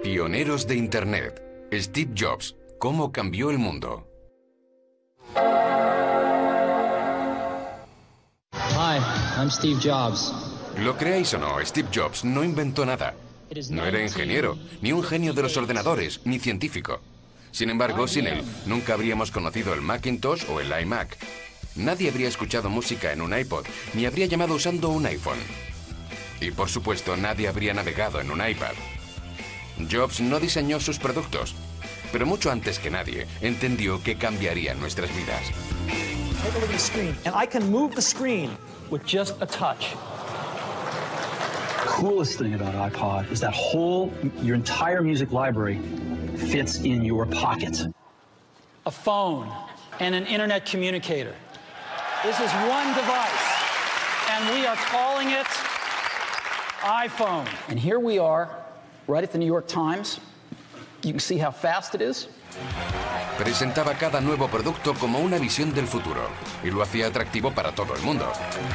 Pioneros de Internet. Steve Jobs. ¿Cómo cambió el mundo? Hi, I'm Steve Jobs. Lo creáis o no, Steve Jobs no inventó nada. No era ingeniero, ni un genio de los ordenadores, ni científico. Sin embargo, sin él, nunca habríamos conocido el Macintosh o el iMac. Nadie habría escuchado música en un iPod, ni habría llamado usando un iPhone. Y por supuesto, nadie habría navegado en un iPad. Jobs no diseñó sus productos, pero mucho antes que nadie, entendió que cambiarían nuestras vidas. Take a look at the screen, and I can move the screen with just a touch. The coolest thing about iPod is that your entire music library fits in your pocket. A phone and an internet communicator. This is one device, and we are calling it iPhone. And here we are, right at the New York Times. You can see how fast it is. Presentaba cada nuevo producto como una visión del futuro y lo hacía atractivo para todo el mundo.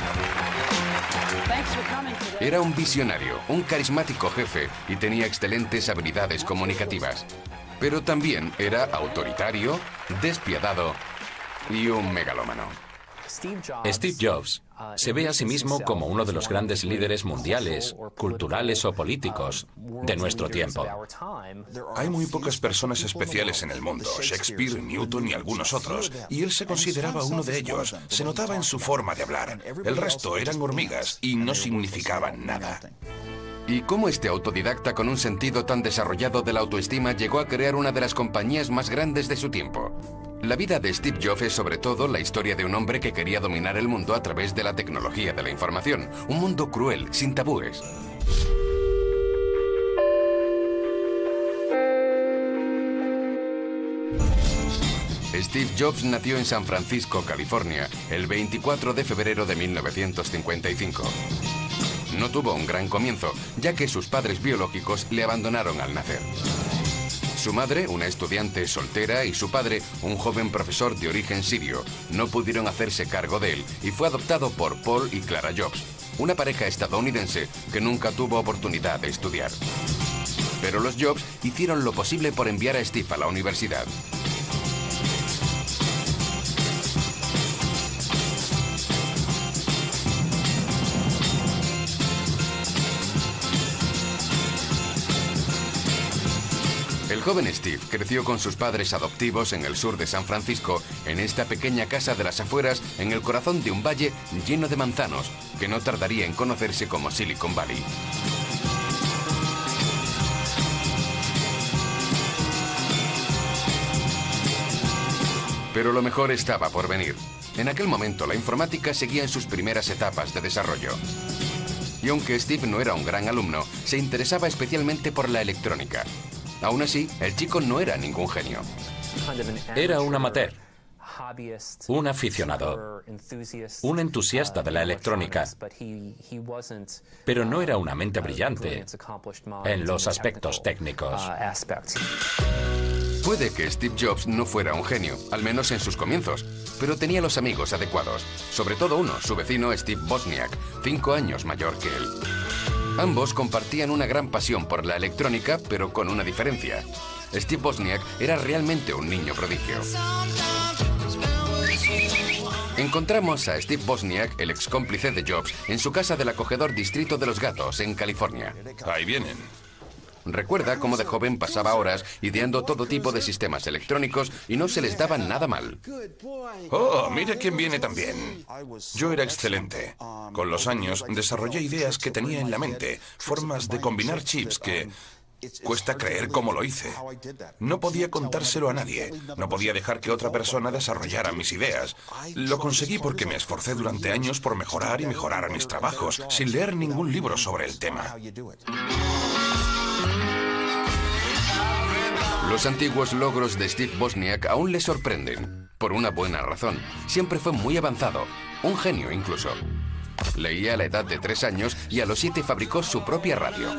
Era un visionario, un carismático jefe y tenía excelentes habilidades comunicativas. Pero también era autoritario, despiadado y un megalómano. Steve Jobs se ve a sí mismo como uno de los grandes líderes mundiales, culturales o políticos de nuestro tiempo. Hay muy pocas personas especiales en el mundo, Shakespeare, Newton y algunos otros, y él se consideraba uno de ellos. Se notaba en su forma de hablar. El resto eran hormigas y no significaban nada. ¿Y cómo este autodidacta con un sentido tan desarrollado de la autoestima llegó a crear una de las compañías más grandes de su tiempo? La vida de Steve Jobs es sobre todo la historia de un hombre que quería dominar el mundo a través de la tecnología de la información. Un mundo cruel, sin tabúes. Steve Jobs nació en San Francisco, California, el 24 de febrero de 1955. No tuvo un gran comienzo, ya que sus padres biológicos le abandonaron al nacer. Su madre, una estudiante soltera, y su padre, un joven profesor de origen sirio, no pudieron hacerse cargo de él y fue adoptado por Paul y Clara Jobs, una pareja estadounidense que nunca tuvo oportunidad de estudiar. Pero los Jobs hicieron lo posible por enviar a Steve a la universidad. El joven Steve creció con sus padres adoptivos en el sur de San Francisco, en esta pequeña casa de las afueras, en el corazón de un valle lleno de manzanos, que no tardaría en conocerse como Silicon Valley. Pero lo mejor estaba por venir. En aquel momento la informática seguía en sus primeras etapas de desarrollo. Y aunque Steve no era un gran alumno, se interesaba especialmente por la electrónica. Aún así, el chico no era ningún genio. Era un amateur, un aficionado, un entusiasta de la electrónica, pero no era una mente brillante en los aspectos técnicos. Puede que Steve Jobs no fuera un genio, al menos en sus comienzos, pero tenía los amigos adecuados, sobre todo uno, su vecino Steve Wozniak, 5 años mayor que él. Ambos compartían una gran pasión por la electrónica, pero con una diferencia. Steve Wozniak era realmente un niño prodigio. Encontramos a Steve Wozniak, el ex cómplice de Jobs, en su casa del acogedor Distrito de los Gatos, en California. Ahí vienen. Recuerda cómo de joven pasaba horas ideando todo tipo de sistemas electrónicos y no se les daba nada mal. Oh, mira quién viene también. Yo era excelente. Con los años desarrollé ideas que tenía en la mente, formas de combinar chips que... cuesta creer cómo lo hice. No podía contárselo a nadie. No podía dejar que otra persona desarrollara mis ideas. Lo conseguí porque me esforcé durante años por mejorar y mejorar mis trabajos, sin leer ningún libro sobre el tema. Los antiguos logros de Steve Wozniak aún le sorprenden. Por una buena razón. Siempre fue muy avanzado. Un genio incluso. Leía a la edad de 3 años y a los 7 fabricó su propia radio.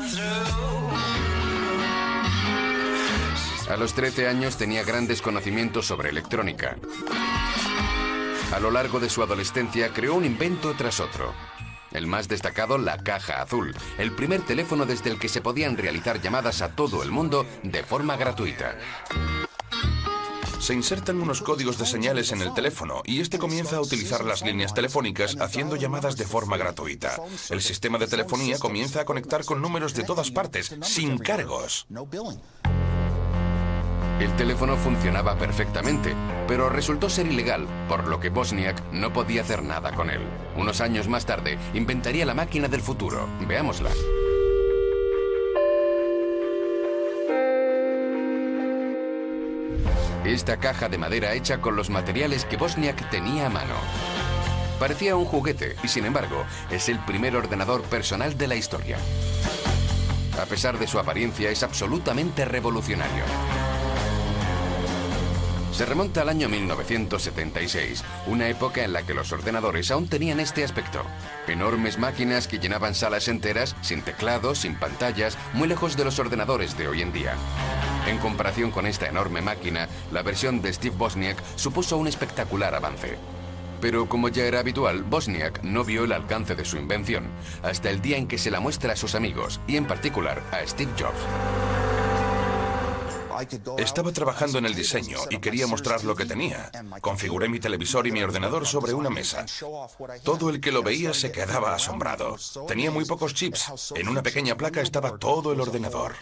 A los 13 años tenía grandes conocimientos sobre electrónica. A lo largo de su adolescencia creó un invento tras otro. El más destacado, la caja azul, el primer teléfono desde el que se podían realizar llamadas a todo el mundo de forma gratuita. Se insertan unos códigos de señales en el teléfono y este comienza a utilizar las líneas telefónicas haciendo llamadas de forma gratuita. El sistema de telefonía comienza a conectar con números de todas partes, sin cargos. El teléfono funcionaba perfectamente, pero resultó ser ilegal, por lo que Wozniak no podía hacer nada con él. Unos años más tarde, inventaría la máquina del futuro. Veámosla. Esta caja de madera hecha con los materiales que Wozniak tenía a mano. Parecía un juguete y, sin embargo, es el primer ordenador personal de la historia. A pesar de su apariencia, es absolutamente revolucionario. Se remonta al año 1976, una época en la que los ordenadores aún tenían este aspecto. Enormes máquinas que llenaban salas enteras, sin teclados, sin pantallas, muy lejos de los ordenadores de hoy en día. En comparación con esta enorme máquina, la versión de Steve Wozniak supuso un espectacular avance. Pero como ya era habitual, Wozniak no vio el alcance de su invención, hasta el día en que se la muestra a sus amigos, y en particular a Steve Jobs. Estaba trabajando en el diseño y quería mostrar lo que tenía. Configuré mi televisor y mi ordenador sobre una mesa. Todo el que lo veía se quedaba asombrado. Tenía muy pocos chips. En una pequeña placa estaba todo el ordenador.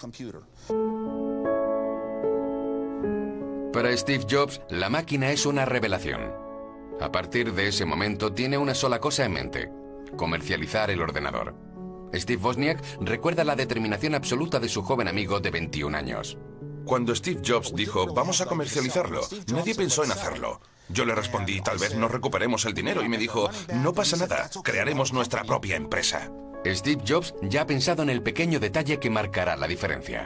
Para Steve Jobs, la máquina es una revelación. A partir de ese momento tiene una sola cosa en mente: comercializar el ordenador. Steve Wozniak recuerda la determinación absoluta de su joven amigo de 21 años. Cuando Steve Jobs dijo, vamos a comercializarlo, nadie pensó en hacerlo. Yo le respondí, tal vez no recuperemos el dinero, y me dijo, no pasa nada, crearemos nuestra propia empresa. Steve Jobs ya ha pensado en el pequeño detalle que marcará la diferencia.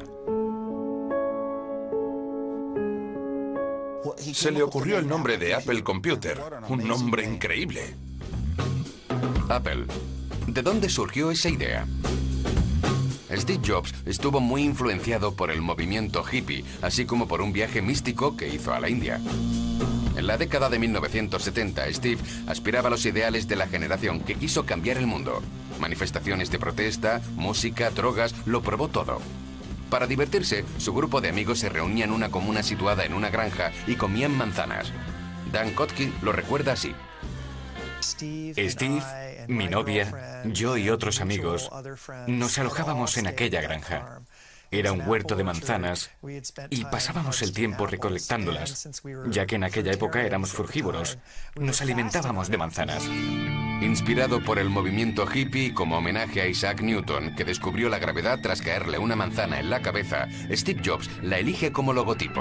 Se le ocurrió el nombre de Apple Computer, un nombre increíble. Apple. ¿De dónde surgió esa idea? Steve Jobs estuvo muy influenciado por el movimiento hippie, así como por un viaje místico que hizo a la India. En la década de 1970, Steve aspiraba a los ideales de la generación que quiso cambiar el mundo. Manifestaciones de protesta, música, drogas, lo probó todo. Para divertirse, su grupo de amigos se reunía en una comuna situada en una granja y comían manzanas. Dan Kotke lo recuerda así. Steve, mi novia, yo y otros amigos nos alojábamos en aquella granja. Era un huerto de manzanas y pasábamos el tiempo recolectándolas, ya que en aquella época éramos frugívoros. Nos alimentábamos de manzanas. Inspirado por el movimiento hippie como homenaje a Isaac Newton, que descubrió la gravedad tras caerle una manzana en la cabeza, Steve Jobs la elige como logotipo.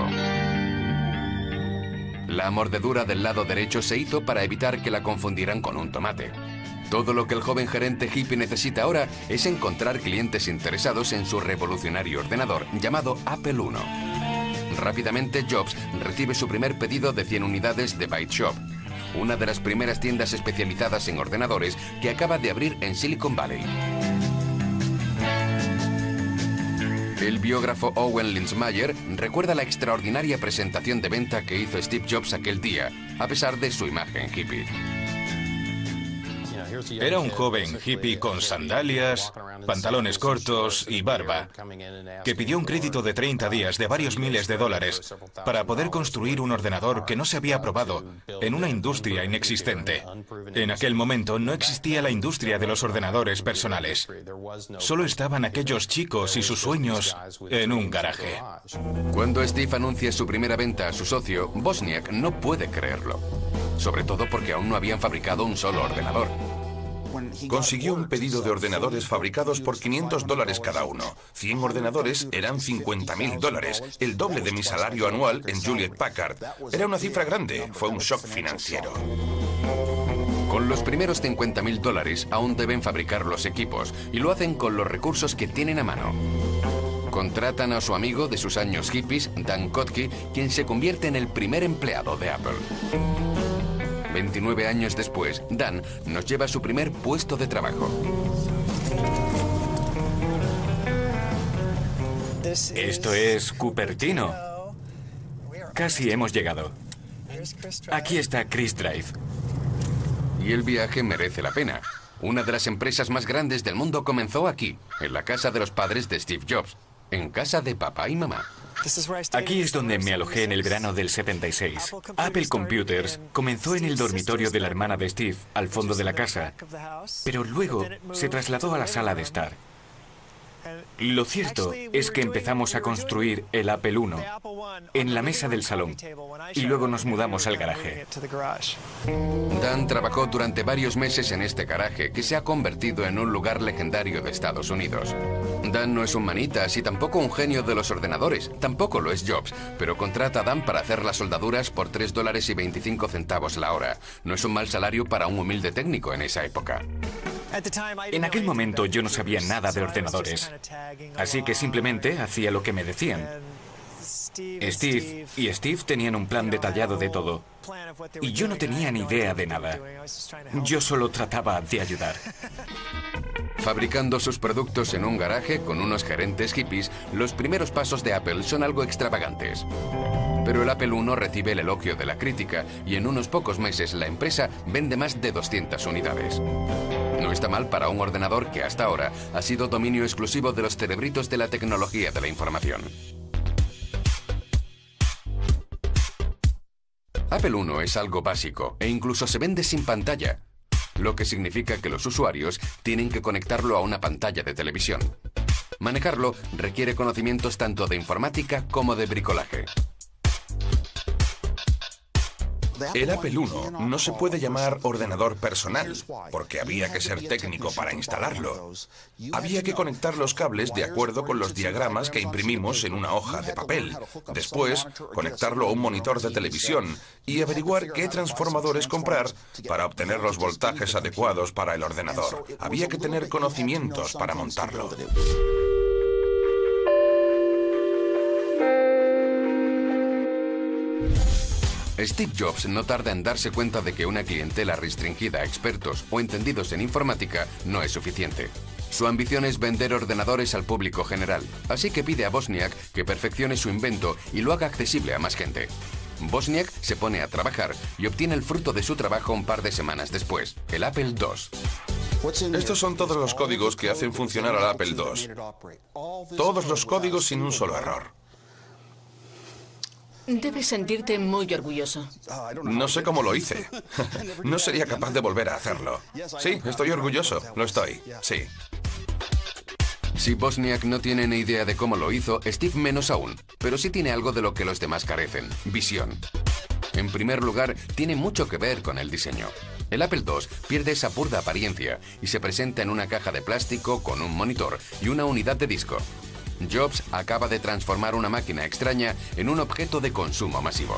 La mordedura del lado derecho se hizo para evitar que la confundieran con un tomate. Todo lo que el joven gerente hippie necesita ahora es encontrar clientes interesados en su revolucionario ordenador llamado Apple I. Rápidamente, Jobs recibe su primer pedido de 100 unidades de Byte Shop, una de las primeras tiendas especializadas en ordenadores que acaba de abrir en Silicon Valley. El biógrafo Owen Lindsmayer recuerda la extraordinaria presentación de venta que hizo Steve Jobs aquel día, a pesar de su imagen hippie. Era un joven hippie con sandalias, pantalones cortos y barba, que pidió un crédito de 30 días de varios miles de dólares para poder construir un ordenador que no se había probado en una industria inexistente. En aquel momento no existía la industria de los ordenadores personales. Solo estaban aquellos chicos y sus sueños en un garaje. Cuando Steve anuncia su primera venta a su socio, Wozniak no puede creerlo. Sobre todo porque aún no habían fabricado un solo ordenador. Consiguió un pedido de ordenadores fabricados por $500 cada uno. 100 ordenadores eran $50.000, el doble de mi salario anual en Hewlett Packard. Era una cifra grande, fue un shock financiero. Con los primeros $50.000 aún deben fabricar los equipos y lo hacen con los recursos que tienen a mano. Contratan a su amigo de sus años hippies, Dan Kotke, quien se convierte en el primer empleado de Apple. 29 años después, Dan nos lleva a su primer puesto de trabajo. Esto es Cupertino. Casi hemos llegado. Aquí está Chris Drive. Y el viaje merece la pena. Una de las empresas más grandes del mundo comenzó aquí, en la casa de los padres de Steve Jobs, en casa de papá y mamá. Aquí es donde me alojé en el verano del 76. Apple Computers comenzó en el dormitorio de la hermana de Steve, al fondo de la casa, pero luego se trasladó a la sala de estar. Lo cierto es que empezamos a construir el Apple I en la mesa del salón y luego nos mudamos al garaje. Dan trabajó durante varios meses en este garaje que se ha convertido en un lugar legendario de Estados Unidos. Dan no es un manitas y tampoco un genio de los ordenadores, tampoco lo es Jobs, pero contrata a Dan para hacer las soldaduras por $3.25 la hora. No es un mal salario para un humilde técnico en esa época. En aquel momento yo no sabía nada de ordenadores, así que simplemente hacía lo que me decían. Steve y Steve tenían un plan detallado de todo, y yo no tenía ni idea de nada. Yo solo trataba de ayudar. Fabricando sus productos en un garaje con unos gerentes hippies, los primeros pasos de Apple son algo extravagantes. Pero el Apple I recibe el elogio de la crítica y en unos pocos meses la empresa vende más de 200 unidades. No está mal para un ordenador que hasta ahora ha sido dominio exclusivo de los cerebritos de la tecnología de la información. Apple I es algo básico e incluso se vende sin pantalla, lo que significa que los usuarios tienen que conectarlo a una pantalla de televisión. Manejarlo requiere conocimientos tanto de informática como de bricolaje. El Apple I no se puede llamar ordenador personal, porque había que ser técnico para instalarlo. Había que conectar los cables de acuerdo con los diagramas que imprimimos en una hoja de papel. Después, conectarlo a un monitor de televisión y averiguar qué transformadores comprar para obtener los voltajes adecuados para el ordenador. Había que tener conocimientos para montarlo. Steve Jobs no tarda en darse cuenta de que una clientela restringida a expertos o entendidos en informática no es suficiente. Su ambición es vender ordenadores al público general, así que pide a Wozniak que perfeccione su invento y lo haga accesible a más gente. Wozniak se pone a trabajar y obtiene el fruto de su trabajo un par de semanas después, el Apple II. Estos son todos los códigos que hacen funcionar al Apple II. Todos los códigos sin un solo error. Debes sentirte muy orgulloso. No sé cómo lo hice. No sería capaz de volver a hacerlo. Sí, estoy orgulloso. Lo estoy. Sí. Si Wozniak no tiene ni idea de cómo lo hizo, Steve menos aún. Pero sí tiene algo de lo que los demás carecen: visión. En primer lugar, tiene mucho que ver con el diseño. El Apple II pierde esa burda apariencia y se presenta en una caja de plástico con un monitor y una unidad de disco. Jobs acaba de transformar una máquina extraña en un objeto de consumo masivo.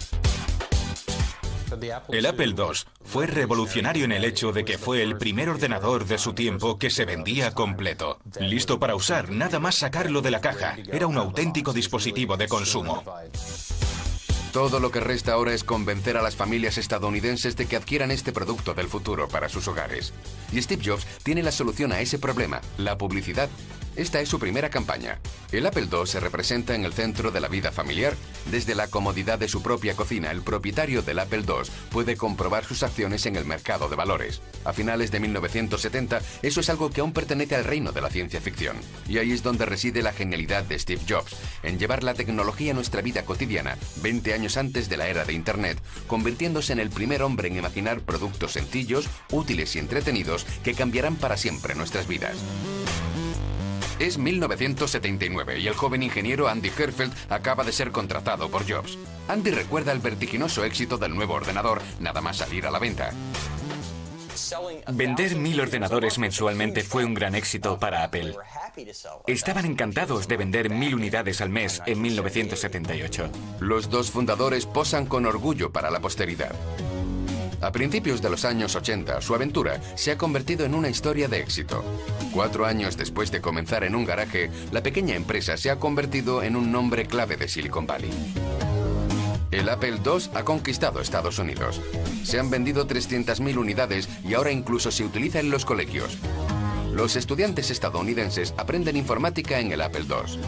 El Apple II fue revolucionario en el hecho de que fue el primer ordenador de su tiempo que se vendía completo. Listo para usar, nada más sacarlo de la caja. Era un auténtico dispositivo de consumo. Todo lo que resta ahora es convencer a las familias estadounidenses de que adquieran este producto del futuro para sus hogares. Y Steve Jobs tiene la solución a ese problema: la publicidad. Esta es su primera campaña. El Apple II se representa en el centro de la vida familiar. Desde la comodidad de su propia cocina, el propietario del Apple II puede comprobar sus acciones en el mercado de valores. A finales de 1970, eso es algo que aún pertenece al reino de la ciencia ficción. Y ahí es donde reside la genialidad de Steve Jobs, en llevar la tecnología a nuestra vida cotidiana, 20 años antes de la era de Internet, convirtiéndose en el primer hombre en imaginar productos sencillos, útiles y entretenidos que cambiarán para siempre nuestras vidas. Es 1979 y el joven ingeniero Andy Herfeld acaba de ser contratado por Jobs. Andy recuerda el vertiginoso éxito del nuevo ordenador nada más salir a la venta. Vender 1000 ordenadores mensualmente fue un gran éxito para Apple. Estaban encantados de vender 1000 unidades al mes en 1978. Los dos fundadores posan con orgullo para la posteridad. A principios de los años 80, su aventura se ha convertido en una historia de éxito. 4 años después de comenzar en un garaje, la pequeña empresa se ha convertido en un nombre clave de Silicon Valley. El Apple II ha conquistado Estados Unidos. Se han vendido 300.000 unidades y ahora incluso se utiliza en los colegios. Los estudiantes estadounidenses aprenden informática en el Apple II.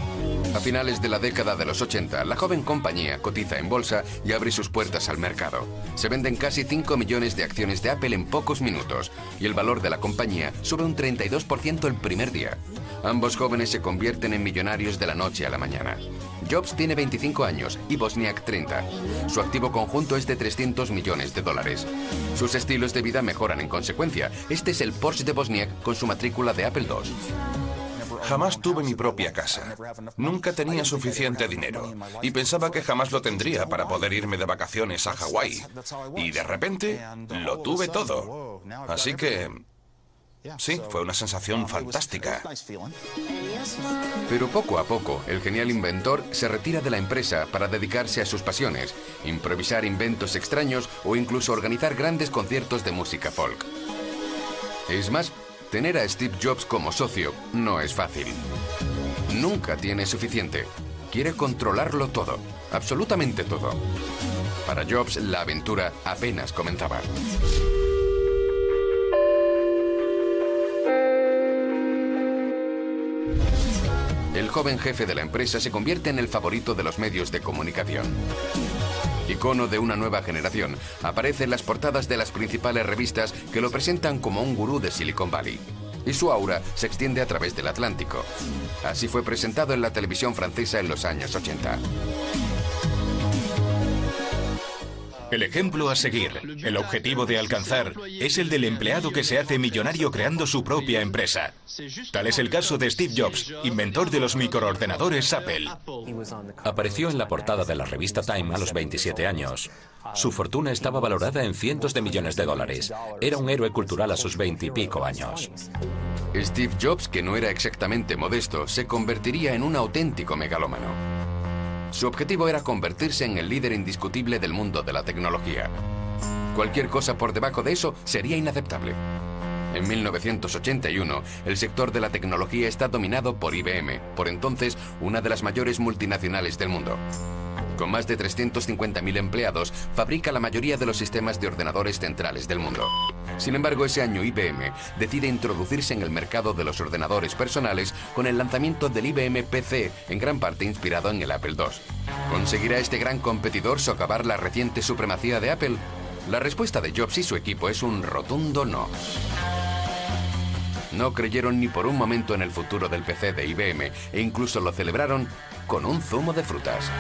A finales de la década de los 80, la joven compañía cotiza en bolsa y abre sus puertas al mercado. Se venden casi 5 millones de acciones de Apple en pocos minutos y el valor de la compañía sube un 32% el primer día. Ambos jóvenes se convierten en millonarios de la noche a la mañana. Jobs tiene 25 años y Wozniak 30. Su activo conjunto es de 300 millones de dólares. Sus estilos de vida mejoran en consecuencia. Este es el Porsche de Wozniak con su matrícula de Apple II. Jamás tuve mi propia casa. Nunca tenía suficiente dinero y pensaba que jamás lo tendría para poder irme de vacaciones a Hawái. Y de repente lo tuve todo. Así que sí, fue una sensación fantástica. Pero poco a poco, el genial inventor se retira de la empresa para dedicarse a sus pasiones, improvisar inventos extraños o incluso organizar grandes conciertos de música folk. Es más, tener a Steve Jobs como socio no es fácil. Nunca tiene suficiente. Quiere controlarlo todo, absolutamente todo. Para Jobs, la aventura apenas comenzaba. El joven jefe de la empresa se convierte en el favorito de los medios de comunicación. Icono de una nueva generación, aparece en las portadas de las principales revistas que lo presentan como un gurú de Silicon Valley. Y su aura se extiende a través del Atlántico. Así fue presentado en la televisión francesa en los años 80. El ejemplo a seguir, el objetivo de alcanzar, es el del empleado que se hace millonario creando su propia empresa. Tal es el caso de Steve Jobs, inventor de los microordenadores Apple. Apareció en la portada de la revista Time a los 27 años. Su fortuna estaba valorada en cientos de millones de dólares. Era un héroe cultural a sus 20 y pico años. Steve Jobs, que no era exactamente modesto, se convertiría en un auténtico megalómano. Su objetivo era convertirse en el líder indiscutible del mundo de la tecnología. Cualquier cosa por debajo de eso sería inaceptable. En 1981, el sector de la tecnología está dominado por IBM, por entonces una de las mayores multinacionales del mundo. Con más de 350.000 empleados, fabrica la mayoría de los sistemas de ordenadores centrales del mundo. Sin embargo, ese año IBM decide introducirse en el mercado de los ordenadores personales con el lanzamiento del IBM PC, en gran parte inspirado en el Apple II. ¿Conseguirá este gran competidor socavar la reciente supremacía de Apple? La respuesta de Jobs y su equipo es un rotundo no. No creyeron ni por un momento en el futuro del PC de IBM e incluso lo celebraron con un zumo de frutas.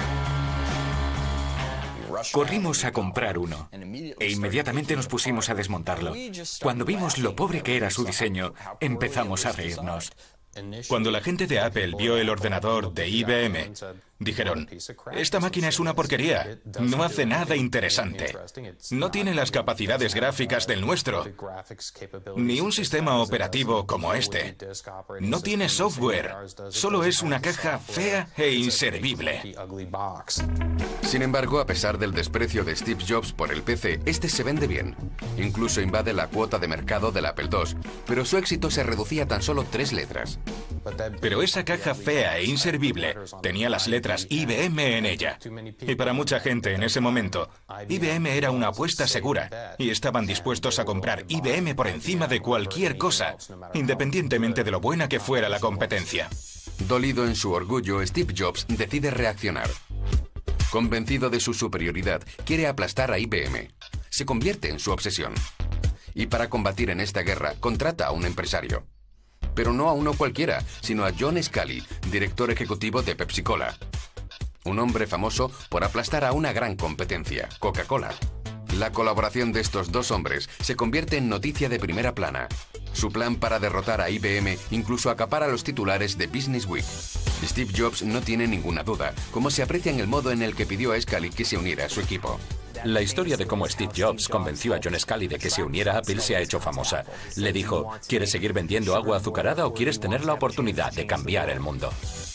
Corrimos a comprar uno e inmediatamente nos pusimos a desmontarlo. Cuando vimos lo pobre que era su diseño, empezamos a reírnos. Cuando la gente de Apple vio el ordenador de IBM, dijeron, esta máquina es una porquería, no hace nada interesante. No tiene las capacidades gráficas del nuestro, ni un sistema operativo como este. No tiene software, solo es una caja fea e inservible. Sin embargo, a pesar del desprecio de Steve Jobs por el PC, este se vende bien. Incluso invade la cuota de mercado del Apple II, pero su éxito se reducía a tan solo 3 letras. Pero esa caja fea e inservible tenía las letras IBM en ella. Y para mucha gente en ese momento, IBM era una apuesta segura y estaban dispuestos a comprar IBM por encima de cualquier cosa, independientemente de lo buena que fuera la competencia. Dolido en su orgullo, Steve Jobs decide reaccionar. Convencido de su superioridad, quiere aplastar a IBM. Se convierte en su obsesión. Y para combatir en esta guerra, contrata a un empresario. Pero no a uno cualquiera, sino a John Scully, director ejecutivo de Pepsi-Cola. Un hombre famoso por aplastar a una gran competencia, Coca-Cola. La colaboración de estos dos hombres se convierte en noticia de primera plana. Su plan para derrotar a IBM incluso acapara los titulares de Business Week. Steve Jobs no tiene ninguna duda, como se aprecia en el modo en el que pidió a Scully que se uniera a su equipo. La historia de cómo Steve Jobs convenció a John Scully de que se uniera a Apple se ha hecho famosa. Le dijo, ¿quieres seguir vendiendo agua azucarada o quieres tener la oportunidad de cambiar el mundo?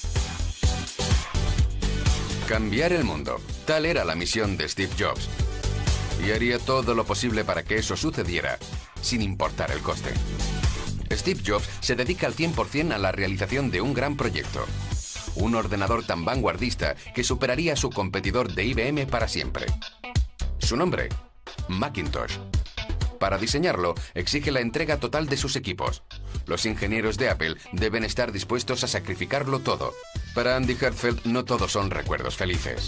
Cambiar el mundo. Tal era la misión de Steve Jobs. Y haría todo lo posible para que eso sucediera, sin importar el coste. Steve Jobs se dedica al 100% a la realización de un gran proyecto. Un ordenador tan vanguardista que superaría a su competidor de IBM para siempre. Su nombre, Macintosh. Para diseñarlo, exige la entrega total de sus equipos. Los ingenieros de Apple deben estar dispuestos a sacrificarlo todo. Para Andy Hertzfeld no todos son recuerdos felices.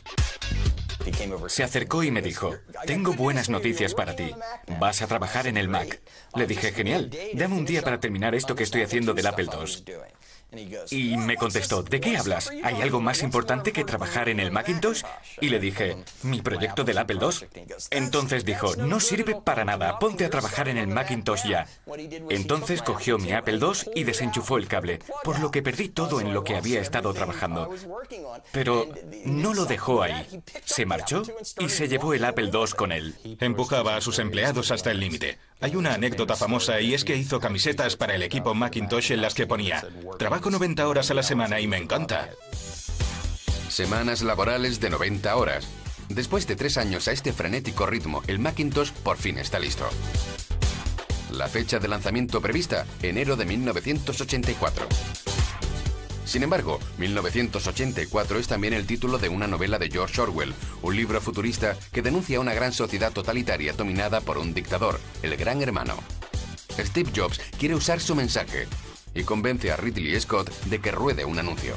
Se acercó y me dijo, tengo buenas noticias para ti. Vas a trabajar en el Mac. Le dije, genial, dame un día para terminar esto que estoy haciendo del Apple II. Y me contestó, ¿de qué hablas? ¿Hay algo más importante que trabajar en el Macintosh? Y le dije, mi proyecto del Apple II. Entonces dijo, no sirve para nada, ponte a trabajar en el Macintosh ya. Entonces cogió mi Apple II y desenchufó el cable, por lo que perdí todo en lo que había estado trabajando. Pero no lo dejó ahí. Se marchó y se llevó el Apple II con él. Empujaba a sus empleados hasta el límite. Hay una anécdota famosa y es que hizo camisetas para el equipo Macintosh en las que ponía, trabajo 90 horas a la semana y me encanta. Semanas laborales de 90 horas. Después de 3 años a este frenético ritmo, el Macintosh por fin está listo. La fecha de lanzamiento prevista, enero de 1984. Sin embargo, 1984 es también el título de una novela de George Orwell, un libro futurista que denuncia una gran sociedad totalitaria dominada por un dictador, el Gran Hermano. Steve Jobs quiere usar su mensaje y convence a Ridley Scott de que ruede un anuncio.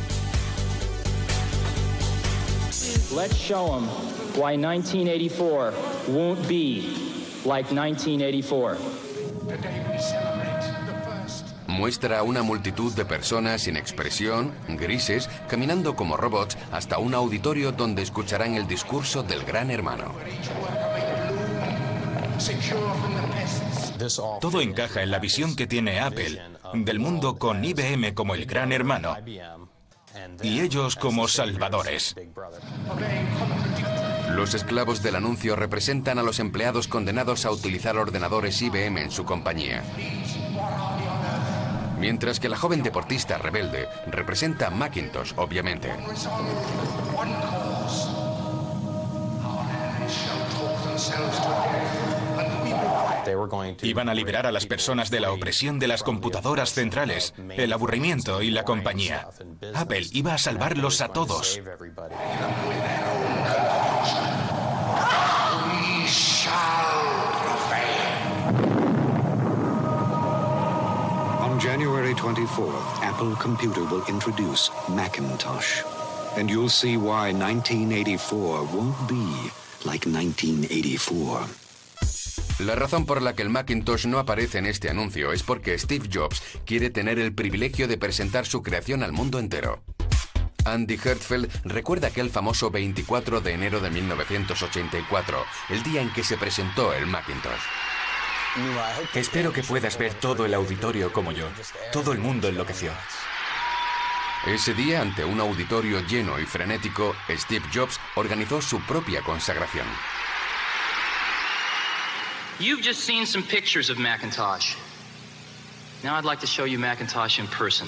Let's show them why 1984 won't be like 1984. Muestra a una multitud de personas sin expresión, grises, caminando como robots hasta un auditorio donde escucharán el discurso del Gran Hermano. Todo encaja en la visión que tiene Apple del mundo con IBM como el Gran Hermano y ellos como salvadores. Los esclavos del anuncio representan a los empleados condenados a utilizar ordenadores IBM en su compañía. Mientras que la joven deportista rebelde representa a Macintosh, obviamente. Iban a liberar a las personas de la opresión de las computadoras centrales, el aburrimiento y la compañía. Apple iba a salvarlos a todos. On January 24th, Apple Computer will introduce Macintosh. And you'll see why 1984 won't be like 1984. La razón por la que el Macintosh no aparece en este anuncio es porque Steve Jobs quiere tener el privilegio de presentar su creación al mundo entero. Andy Hertzfeld recuerda aquel famoso 24 de enero de 1984, el día en que se presentó el Macintosh. Espero que puedas ver todo el auditorio como yo. Todo el mundo enloqueció. Ese día, ante un auditorio lleno y frenético, Steve Jobs organizó su propia consagración. You've just seen some pictures of Macintosh. Now I'd like to show you Macintosh in person.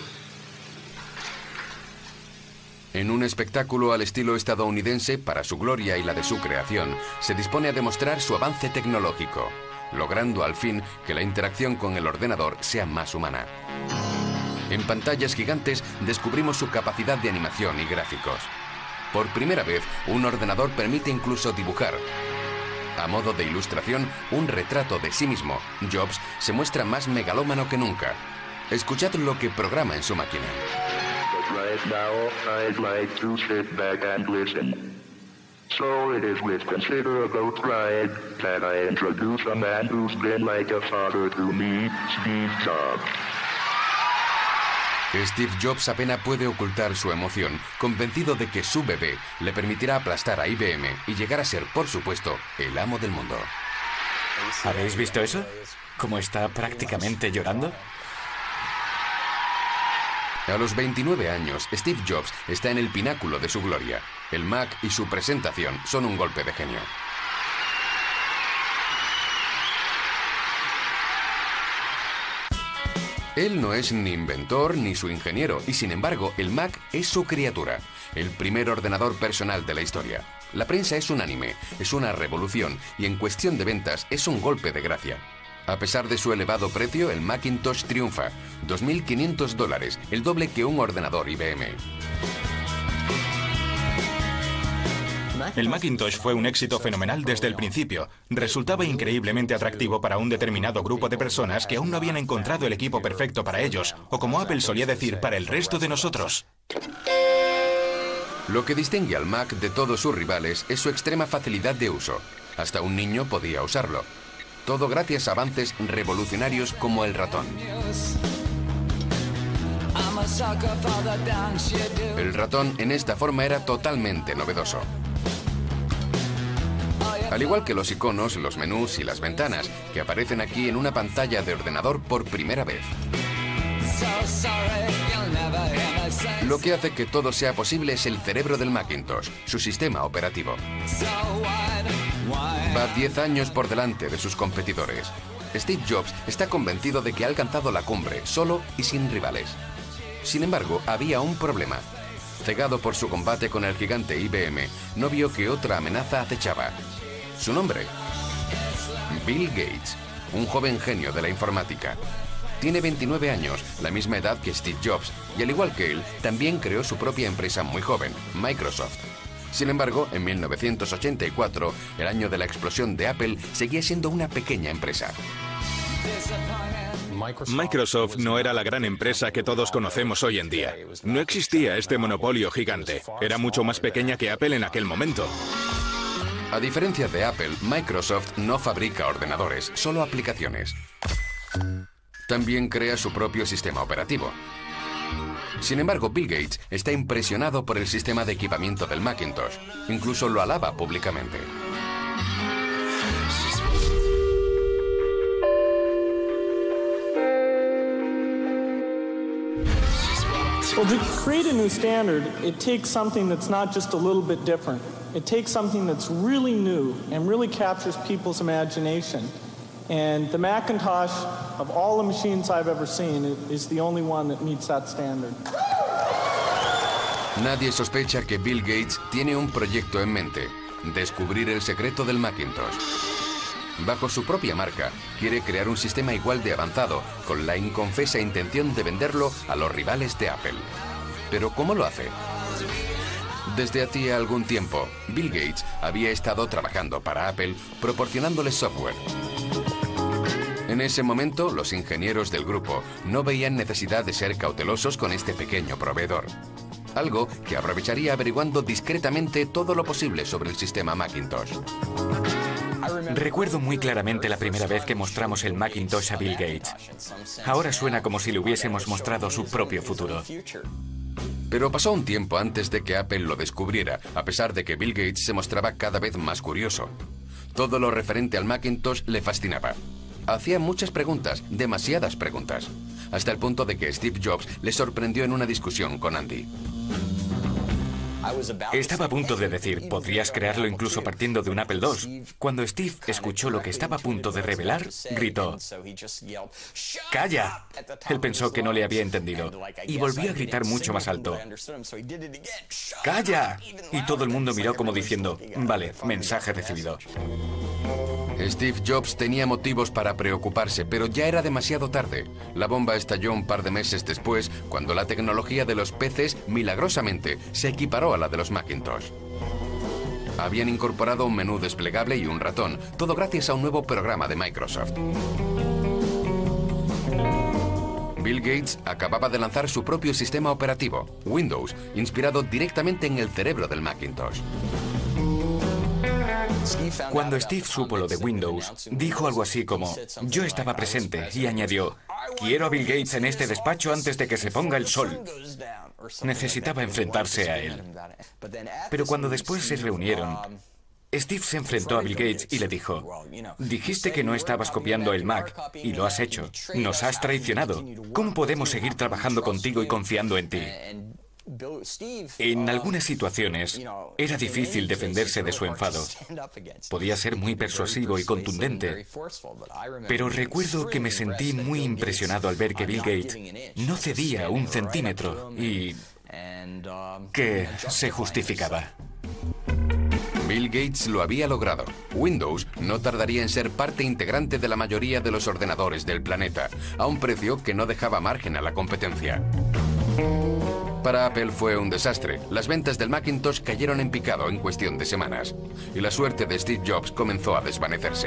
En un espectáculo al estilo estadounidense, para su gloria y la de su creación, se dispone a demostrar su avance tecnológico, logrando al fin que la interacción con el ordenador sea más humana. En pantallas gigantes descubrimos su capacidad de animación y gráficos. Por primera vez, un ordenador permite incluso dibujar. A modo de ilustración, un retrato de sí mismo, Jobs se muestra más megalómano que nunca. Escuchad lo que programa en su máquina. Right now, I'd like to sit back and listen. So it is with considerable pride that I introduce a man who's been like a father to me, Steve Jobs. Steve Jobs apenas puede ocultar su emoción, convencido de que su bebé le permitirá aplastar a IBM y llegar a ser, por supuesto, el amo del mundo. ¿Habéis visto eso? ¿Cómo está prácticamente llorando? A los 29 años, Steve Jobs está en el pináculo de su gloria. El Mac y su presentación son un golpe de genio. Él no es ni inventor ni su ingeniero, y sin embargo, el Mac es su criatura, el primer ordenador personal de la historia. La prensa es unánime, es una revolución, y en cuestión de ventas es un golpe de gracia. A pesar de su elevado precio, el Macintosh triunfa, $2.500, el doble que un ordenador IBM. El Macintosh fue un éxito fenomenal desde el principio. Resultaba increíblemente atractivo para un determinado grupo de personas que aún no habían encontrado el equipo perfecto para ellos, o como Apple solía decir, para el resto de nosotros. Lo que distingue al Mac de todos sus rivales es su extrema facilidad de uso. Hasta un niño podía usarlo. Todo gracias a avances revolucionarios como el ratón. El ratón en esta forma era totalmente novedoso. Al igual que los iconos, los menús y las ventanas, que aparecen aquí en una pantalla de ordenador por primera vez. Lo que hace que todo sea posible es el cerebro del Macintosh, su sistema operativo. Va 10 años por delante de sus competidores. Steve Jobs está convencido de que ha alcanzado la cumbre, solo y sin rivales. Sin embargo, había un problema. Cegado por su combate con el gigante IBM, no vio que otra amenaza acechaba. Su nombre: Bill Gates, un joven genio de la informática. Tiene 29 años, la misma edad que Steve Jobs, y al igual que él, también creó su propia empresa muy joven, Microsoft. Sin embargo, en 1984, el año de la explosión de Apple, seguía siendo una pequeña empresa. Microsoft no era la gran empresa que todos conocemos hoy en día. No existía este monopolio gigante. Era mucho más pequeña que Apple en aquel momento. A diferencia de Apple, Microsoft no fabrica ordenadores, solo aplicaciones. También crea su propio sistema operativo. Sin embargo, Bill Gates está impresionado por el sistema de equipamiento del Macintosh. Incluso lo alaba públicamente. Well, to create a new standard, it takes something that's not just a little bit different. It takes something that's really new and really captures people's imagination. And the Macintosh, of all the machines I've ever seen, is the only one that meets that standard. Nadie sospecha que Bill Gates tiene un proyecto en mente: descubrir el secreto del Macintosh. Bajo su propia marca, quiere crear un sistema igual de avanzado, con la inconfesa intención de venderlo a los rivales de Apple. ¿Pero cómo lo hace? Desde hacía algún tiempo, Bill Gates había estado trabajando para Apple, proporcionándoles software. En ese momento, los ingenieros del grupo no veían necesidad de ser cautelosos con este pequeño proveedor. Algo que aprovecharía averiguando discretamente todo lo posible sobre el sistema Macintosh. Recuerdo muy claramente la primera vez que mostramos el Macintosh a Bill Gates. Ahora suena como si le hubiésemos mostrado su propio futuro. Pero pasó un tiempo antes de que Apple lo descubriera, a pesar de que Bill Gates se mostraba cada vez más curioso. Todo lo referente al Macintosh le fascinaba. Hacía muchas preguntas, demasiadas preguntas, hasta el punto de que Steve Jobs le sorprendió en una discusión con Andy. Estaba a punto de decir, ¿podrías crearlo incluso partiendo de un Apple II? Cuando Steve escuchó lo que estaba a punto de revelar, gritó, ¡calla! Él pensó que no le había entendido y volvió a gritar mucho más alto, ¡calla! Y todo el mundo miró como diciendo, vale, mensaje recibido. Steve Jobs tenía motivos para preocuparse, pero ya era demasiado tarde. La bomba estalló un par de meses después, cuando la tecnología de los PCs, milagrosamente, se equiparó a la de los Macintosh. Habían incorporado un menú desplegable y un ratón, todo gracias a un nuevo programa de Microsoft. Bill Gates acababa de lanzar su propio sistema operativo, Windows, inspirado directamente en el cerebro del Macintosh. Cuando Steve supo lo de Windows, dijo algo así como, yo estaba presente, y añadió, quiero a Bill Gates en este despacho antes de que se ponga el sol. Necesitaba enfrentarse a él. Pero cuando después se reunieron, Steve se enfrentó a Bill Gates y le dijo, dijiste que no estabas copiando el Mac, y lo has hecho. Nos has traicionado. ¿Cómo podemos seguir trabajando contigo y confiando en ti? En algunas situaciones, era difícil defenderse de su enfado. Podía ser muy persuasivo y contundente. Pero recuerdo que me sentí muy impresionado al ver que Bill Gates no cedía un centímetro y que se justificaba. Bill Gates lo había logrado. Windows no tardaría en ser parte integrante de la mayoría de los ordenadores del planeta, a un precio que no dejaba margen a la competencia. Para Apple fue un desastre. Las ventas del Macintosh cayeron en picado en cuestión de semanas. Y la suerte de Steve Jobs comenzó a desvanecerse.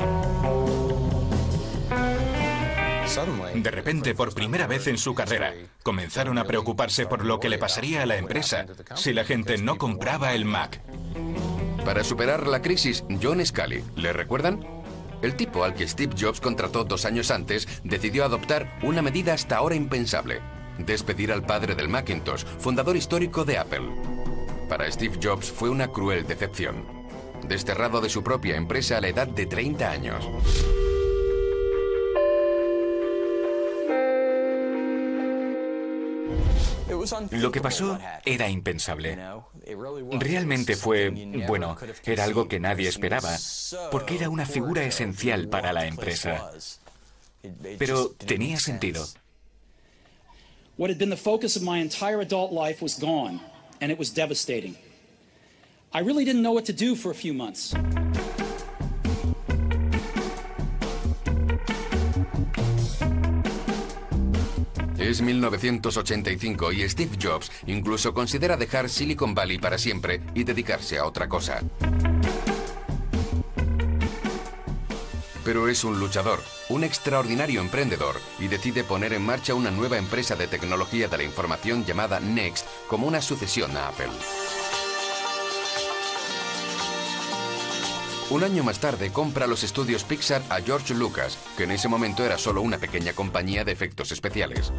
De repente, por primera vez en su carrera, comenzaron a preocuparse por lo que le pasaría a la empresa si la gente no compraba el Mac. Para superar la crisis, John Sculley, ¿le recuerdan? El tipo al que Steve Jobs contrató 2 años antes decidió adoptar una medida hasta ahora impensable: despedir al padre del Macintosh, fundador histórico de Apple. Para Steve Jobs fue una cruel decepción. Desterrado de su propia empresa a la edad de 30 años. Lo que pasó era impensable. Realmente fue, bueno, era algo que nadie esperaba, porque era una figura esencial para la empresa. Pero tenía sentido. What had been the focus of my entire adult life was gone, and it was devastating. I really didn't know what to do for a few months. Es 1985 y Steve Jobs incluso considera dejar Silicon Valley para siempre y dedicarse a otra cosa. Pero es un luchador, un extraordinario emprendedor, y decide poner en marcha una nueva empresa de tecnología de la información llamada Next como una sucesión a Apple. Un año más tarde compra los estudios Pixar a George Lucas, que en ese momento era solo una pequeña compañía de efectos especiales.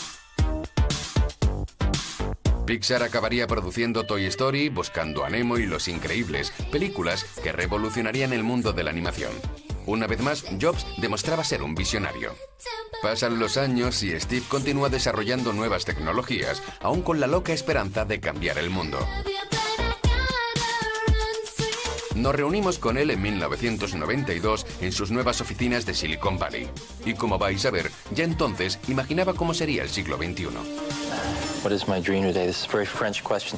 Pixar acabaría produciendo Toy Story, Buscando a Nemo y Los Increíbles, películas que revolucionarían el mundo de la animación. Una vez más, Jobs demostraba ser un visionario. Pasan los años y Steve continúa desarrollando nuevas tecnologías, aún con la loca esperanza de cambiar el mundo. Nos reunimos con él en 1992 en sus nuevas oficinas de Silicon Valley. Y como vais a ver, ya entonces imaginaba cómo sería el siglo XXI. What is my dream today? This is a very French question.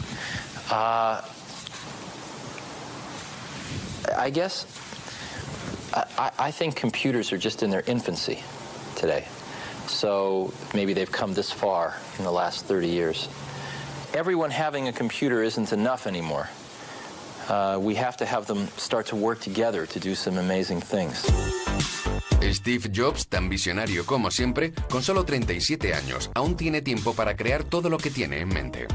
I guess I think computers are just in their infancy today. So maybe they've come this far in the last 30 years. Everyone having a computer isn't enough anymore. We have to have them start to work together to do some amazing things. Steve Jobs, tan visionario como siempre, con solo 37 años, aún tiene tiempo para crear todo lo que tiene en mente.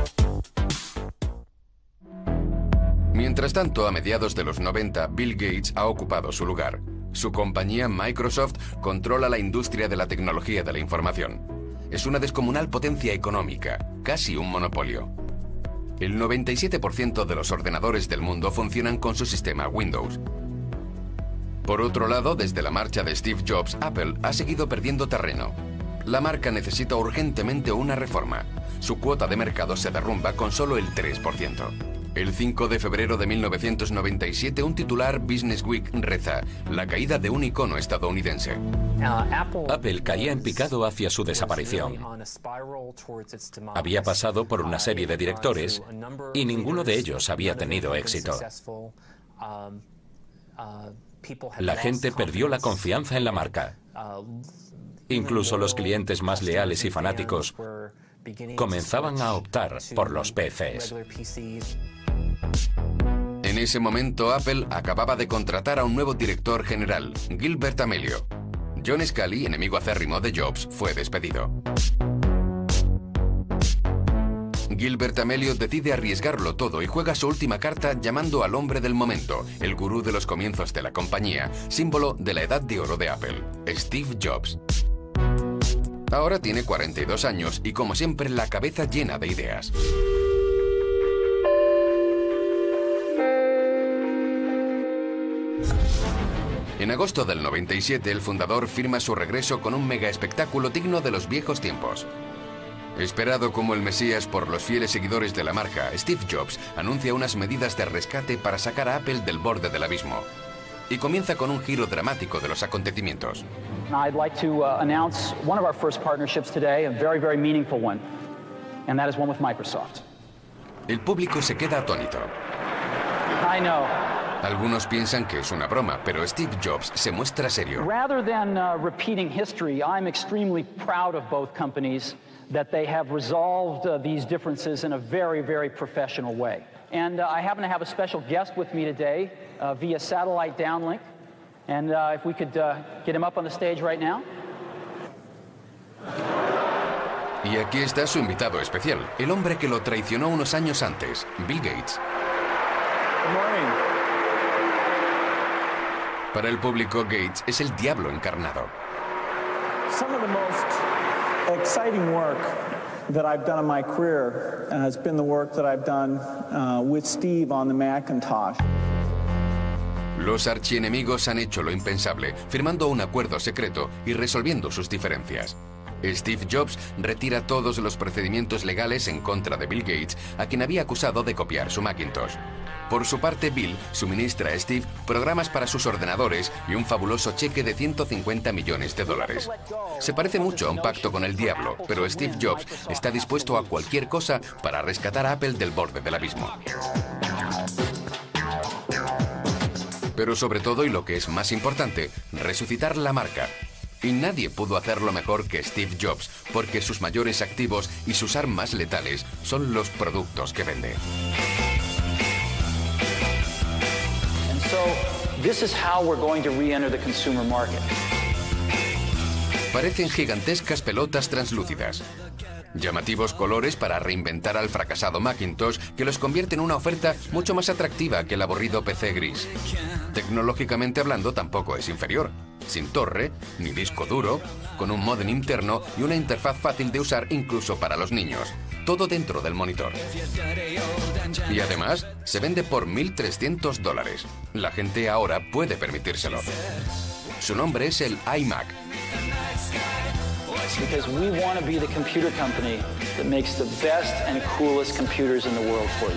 Mientras tanto, a mediados de los 90, Bill Gates ha ocupado su lugar. Su compañía, Microsoft, controla la industria de la tecnología de la información. Es una descomunal potencia económica, casi un monopolio. El 97% de los ordenadores del mundo funcionan con su sistema Windows. Por otro lado, desde la marcha de Steve Jobs, Apple ha seguido perdiendo terreno. La marca necesita urgentemente una reforma. Su cuota de mercado se derrumba con solo el 3%. El 5 de febrero de 1997, un titular Business Week reza: la caída de un icono estadounidense. Apple caía en picado hacia su desaparición. Había pasado por una serie de directores y ninguno de ellos había tenido éxito. La gente perdió la confianza en la marca. Incluso los clientes más leales y fanáticos comenzaban a optar por los PCs. En ese momento, Apple acababa de contratar a un nuevo director general, Gilbert Amelio. John Sculley, enemigo acérrimo de Jobs, fue despedido. Gilbert Amelio decide arriesgarlo todo y juega su última carta llamando al hombre del momento, el gurú de los comienzos de la compañía, símbolo de la edad de oro de Apple, Steve Jobs. Ahora tiene 42 años y, como siempre, la cabeza llena de ideas. En agosto del 97, el fundador firma su regreso con un mega espectáculo digno de los viejos tiempos. Esperado como el Mesías por los fieles seguidores de la marca, Steve Jobs anuncia unas medidas de rescate para sacar a Apple del borde del abismo. Y comienza con un giro dramático de los acontecimientos. I'd like to announce one of our first partnerships today, a very, very meaningful one, and that is one with Microsoft. El público se queda atónito. I know. Algunos piensan que es una broma, pero Steve Jobs se muestra serio. Rather than repeating history, I'm extremely proud of both companies that they have resolved these differences in a very, very professional way. And I happen to have a special guest with me today via satellite downlink. And if we could get him up on the stage right now. Y aquí está su invitado especial, el hombre que lo traicionó unos años antes, Bill Gates. Good morning. Para el público, Gates es el diablo encarnado. Some of the most exciting work that I've done in my career has been the work that I've done with Steve on the Macintosh. Los archienemigos han hecho lo impensable, firmando un acuerdo secreto y resolviendo sus diferencias. Steve Jobs retira todos los procedimientos legales en contra de Bill Gates, a quien había acusado de copiar su Macintosh. Por su parte, Bill suministra a Steve programas para sus ordenadores y un fabuloso cheque de $150 millones. Se parece mucho a un pacto con el diablo, pero Steve Jobs está dispuesto a cualquier cosa para rescatar a Apple del borde del abismo. Pero sobre todo, y lo que es más importante, resucitar la marca. Y nadie pudo hacerlo mejor que Steve Jobs, porque sus mayores activos y sus armas letales son los productos que vende. And so, this is how we're going to re-enter the consumer market. Parecen gigantescas pelotas translúcidas. Llamativos colores para reinventar al fracasado Macintosh, que los convierte en una oferta mucho más atractiva que el aburrido PC gris. Tecnológicamente hablando, tampoco es inferior. Sin torre, ni disco duro, con un módem interno y una interfaz fácil de usar incluso para los niños. Todo dentro del monitor. Y además, se vende por $1.300. La gente ahora puede permitírselo. Su nombre es el iMac. Because we want to be the computer company that makes the best and coolest computers in the world for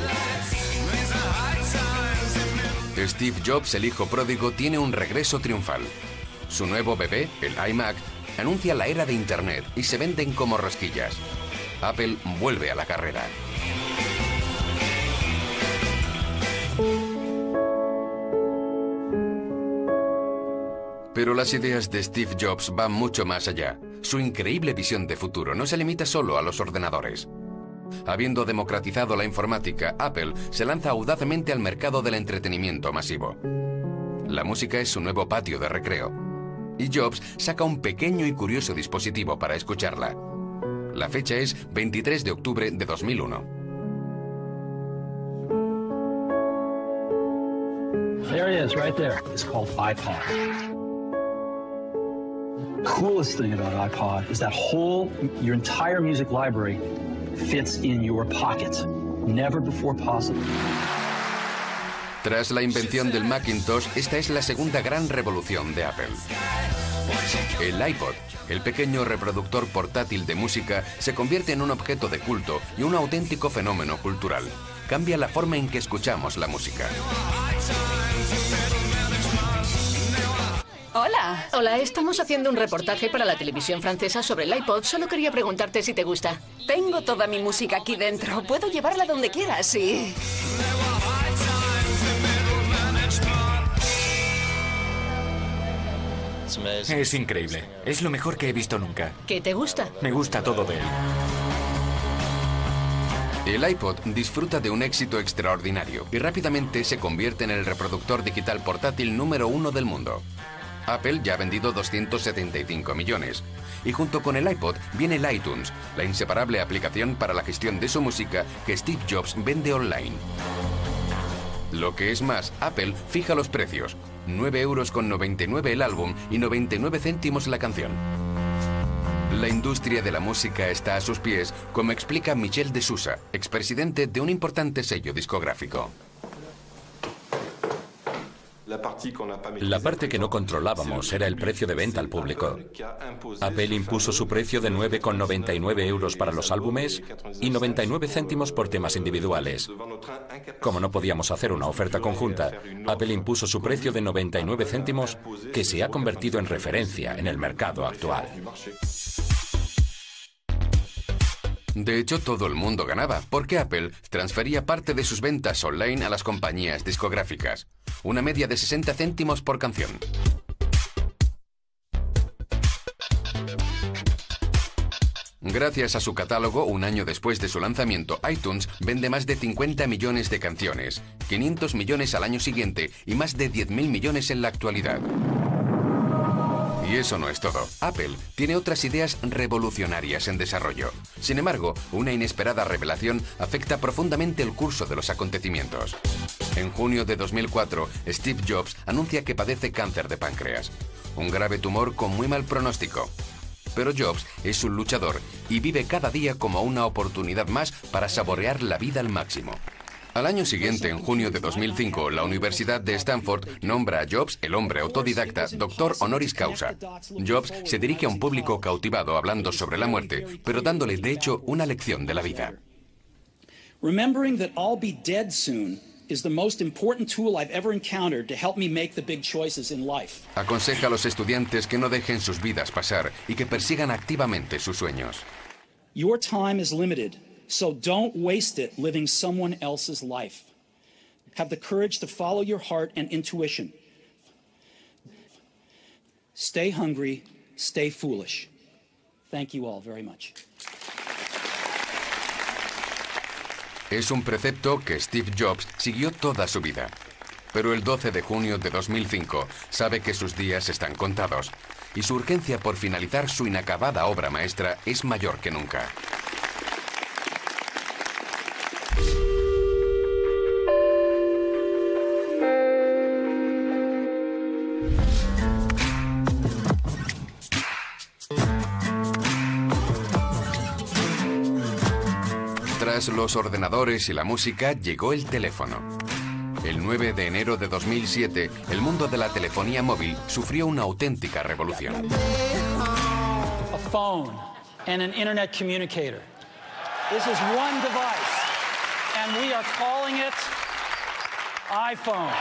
you. Steve Jobs, el hijo pródigo, tiene un regreso triunfal. Su nuevo bebé, el iMac, anuncia la era de Internet y se venden como rosquillas. Apple vuelve a la carrera. Pero las ideas de Steve Jobs van mucho más allá. Su increíble visión de futuro no se limita solo a los ordenadores. Habiendo democratizado la informática, Apple se lanza audazmente al mercado del entretenimiento masivo. La música es su nuevo patio de recreo. Y Jobs saca un pequeño y curioso dispositivo para escucharla. La fecha es 23 de octubre de 2001. There it is, right there. It's called iPod. Coolest thing about iPod is that your entire music library fits in your pocket. Never before possible. Tras la invención del Macintosh, esta es la segunda gran revolución de Apple. El iPod, el pequeño reproductor portátil de música, se convierte en un objeto de culto y un auténtico fenómeno cultural. Cambia la forma en que escuchamos la música. Hola. Hola, estamos haciendo un reportaje para la televisión francesa sobre el iPod. Solo quería preguntarte si te gusta. Tengo toda mi música aquí dentro. Puedo llevarla donde quieras, sí. Es increíble. Es lo mejor que he visto nunca. ¿Qué te gusta? Me gusta todo de él. El iPod disfruta de un éxito extraordinario y rápidamente se convierte en el reproductor digital portátil número 1 del mundo. Apple ya ha vendido 275 millones. Y junto con el iPod viene el iTunes, la inseparable aplicación para la gestión de su música que Steve Jobs vende online. Lo que es más, Apple fija los precios. 9,99 € el álbum y 99 céntimos la canción. La industria de la música está a sus pies, como explica Michel de Sousa, expresidente de un importante sello discográfico. La parte que no controlábamos era el precio de venta al público. Apple impuso su precio de 9,99 € para los álbumes y 99 céntimos por temas individuales. Como no podíamos hacer una oferta conjunta, Apple impuso su precio de 99 céntimos, que se ha convertido en referencia en el mercado actual. De hecho, todo el mundo ganaba, porque Apple transfería parte de sus ventas online a las compañías discográficas. Una media de 60 céntimos por canción. Gracias a su catálogo, un año después de su lanzamiento, iTunes vende más de 50 millones de canciones, 500 millones al año siguiente y más de 10.000 millones en la actualidad. Y eso no es todo. Apple tiene otras ideas revolucionarias en desarrollo. Sin embargo, una inesperada revelación afecta profundamente el curso de los acontecimientos. En junio de 2004, Steve Jobs anuncia que padece cáncer de páncreas, un grave tumor con muy mal pronóstico. Pero Jobs es un luchador y vive cada día como una oportunidad más para saborear la vida al máximo. Al año siguiente, en junio de 2005, la Universidad de Stanford nombra a Jobs, el hombre autodidacta, doctor honoris causa. Jobs se dirige a un público cautivado hablando sobre la muerte, pero dándole de hecho una lección de la vida. Remembering that I'll be dead soon is the most important tool I've ever encountered to help me make the big choices in life. Aconseja a los estudiantes que no dejen sus vidas pasar y que persigan activamente sus sueños. Your time is limited, so don't waste it living someone else's life. Have the courage to follow your heart and intuition. Stay hungry, stay foolish. Thank you all very much. Es un precepto que Steve Jobs siguió toda su vida. Pero el 12 de junio de 2005 sabe que sus días están contados y su urgencia por finalizar su inacabada obra maestra es mayor que nunca. Tras los ordenadores y la música, llegó el teléfono. El 9 de enero de 2007, el mundo de la telefonía móvil sufrió una auténtica revolución. A phone and an internet communicator. This is one device, and we are calling it iPhone.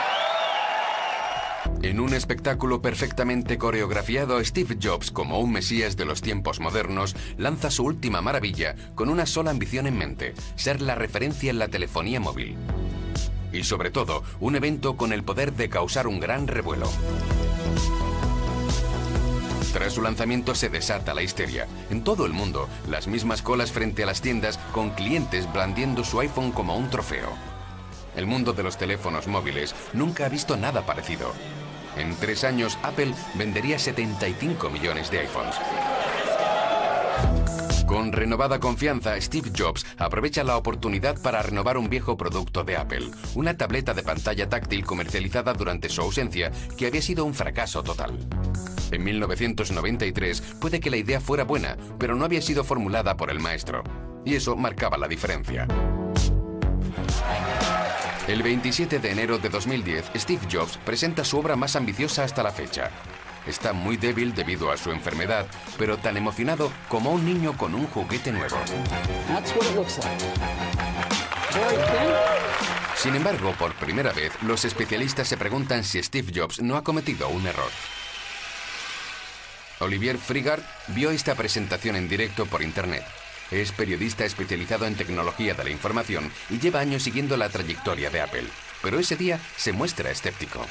En un espectáculo perfectamente coreografiado, Steve Jobs, como un mesías de los tiempos modernos, lanza su última maravilla con una sola ambición en mente: ser la referencia en la telefonía móvil. Y sobre todo, un evento con el poder de causar un gran revuelo. Tras su lanzamiento se desata la histeria. En todo el mundo, las mismas colas frente a las tiendas con clientes blandiendo su iPhone como un trofeo. El mundo de los teléfonos móviles nunca ha visto nada parecido. En 3 años, Apple vendería 75 millones de iPhones. Con renovada confianza, Steve Jobs aprovecha la oportunidad para renovar un viejo producto de Apple, una tableta de pantalla táctil comercializada durante su ausencia, que había sido un fracaso total. En 1993, puede que la idea fuera buena, pero no había sido formulada por el maestro, y eso marcaba la diferencia. El 27 de enero de 2010, Steve Jobs presenta su obra más ambiciosa hasta la fecha. Está muy débil debido a su enfermedad, pero tan emocionado como un niño con un juguete nuevo. Sin embargo, por primera vez, los especialistas se preguntan si Steve Jobs no ha cometido un error. Olivier Frigard vio esta presentación en directo por internet. Es periodista especializado en tecnología de la información y lleva años siguiendo la trayectoria de Apple. Pero ese día se muestra escéptico.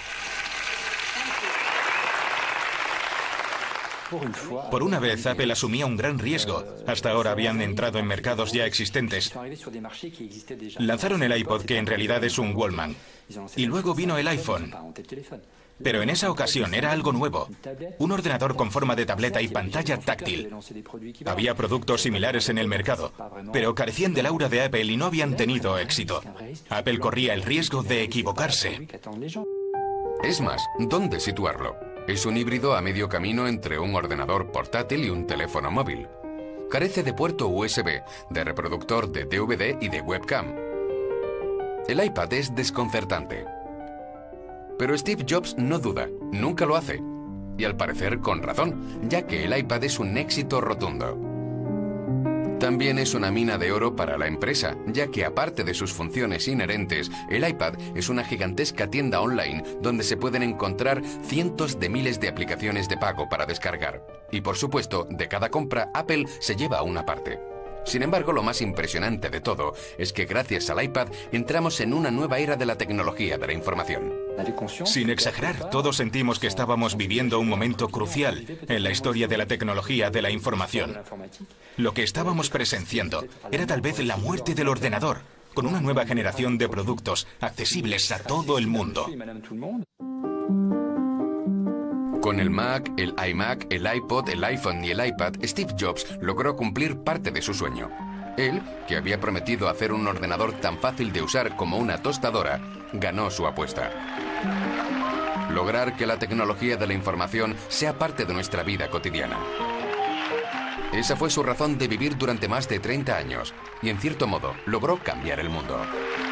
Por una vez, Apple asumía un gran riesgo. Hasta ahora habían entrado en mercados ya existentes. Lanzaron el iPod, que en realidad es un Walkman. Y luego vino el iPhone. Pero en esa ocasión era algo nuevo. Un ordenador con forma de tableta y pantalla táctil. Había productos similares en el mercado, pero carecían del aura de Apple y no habían tenido éxito. Apple corría el riesgo de equivocarse. Es más, ¿dónde situarlo? Es un híbrido a medio camino entre un ordenador portátil y un teléfono móvil. Carece de puerto USB, de reproductor de DVD y de webcam. El iPad es desconcertante. Pero Steve Jobs no duda, nunca lo hace. Y al parecer con razón, ya que el iPad es un éxito rotundo. También es una mina de oro para la empresa, ya que aparte de sus funciones inherentes, el iPad es una gigantesca tienda online donde se pueden encontrar cientos de miles de aplicaciones de pago para descargar. Y por supuesto, de cada compra, Apple se lleva una parte. Sin embargo, lo más impresionante de todo es que gracias al iPad entramos en una nueva era de la tecnología de la información. Sin exagerar, todos sentimos que estábamos viviendo un momento crucial en la historia de la tecnología de la información. Lo que estábamos presenciando era tal vez la muerte del ordenador, con una nueva generación de productos accesibles a todo el mundo. Con el Mac, el iMac, el iPod, el iPhone y el iPad, Steve Jobs logró cumplir parte de su sueño. Él, que había prometido hacer un ordenador tan fácil de usar como una tostadora, ganó su apuesta. Lograr que la tecnología de la información sea parte de nuestra vida cotidiana. Esa fue su razón de vivir durante más de 30 años y, en cierto modo, logró cambiar el mundo.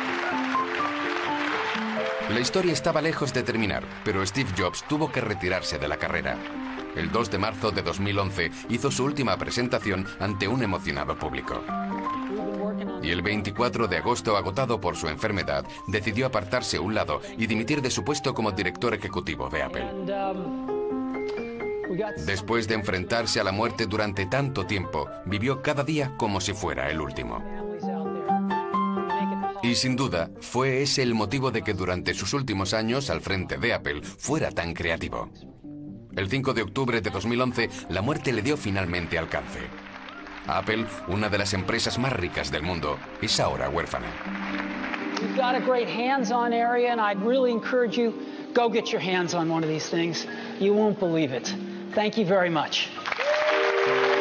La historia estaba lejos de terminar, pero Steve Jobs tuvo que retirarse de la carrera. El 2 de marzo de 2011 hizo su última presentación ante un emocionado público. Y el 24 de agosto, agotado por su enfermedad, decidió apartarse a un lado y dimitir de su puesto como director ejecutivo de Apple. Después de enfrentarse a la muerte durante tanto tiempo, vivió cada día como si fuera el último. Y sin duda, fue ese el motivo de que durante sus últimos años al frente de Apple fuera tan creativo. El 5 de octubre de 2011, la muerte le dio finalmente alcance. Apple, una de las empresas más ricas del mundo, es ahora huérfana. We've got a great hands-on area, and I'd really encourage you, go get your hands on one of these things. You won't believe it. Thank you very much.